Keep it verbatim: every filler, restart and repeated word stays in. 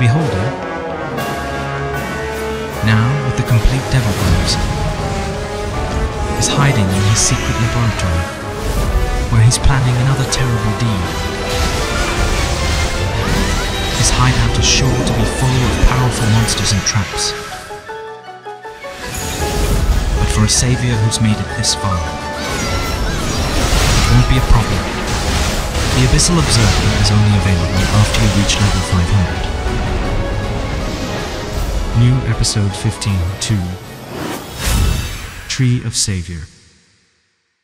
beholder, now with the complete devil gloves, is hiding in his secret laboratory, where he's planning another terrible deed. His hideout is sure to be full of powerful monsters and traps. But for a savior who's made it this far, it won't be a problem. The Abyssal Observer is only available after you reach level five hundred. New episode fifteen two Tree of Savior.